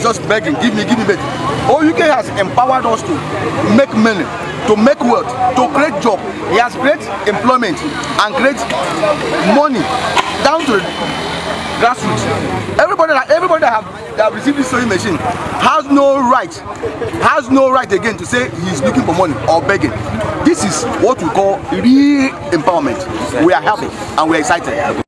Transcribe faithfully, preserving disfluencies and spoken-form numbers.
just begging, give me, give me begging. O U K has empowered us to make money, to make wealth, to create job. He has created employment and create money down to the grassroots. Everybody that everybody that have, that have received this sewing machine has no right, has no right again to say he is looking for money or begging. This is what we call real empowerment. We are happy and we are excited.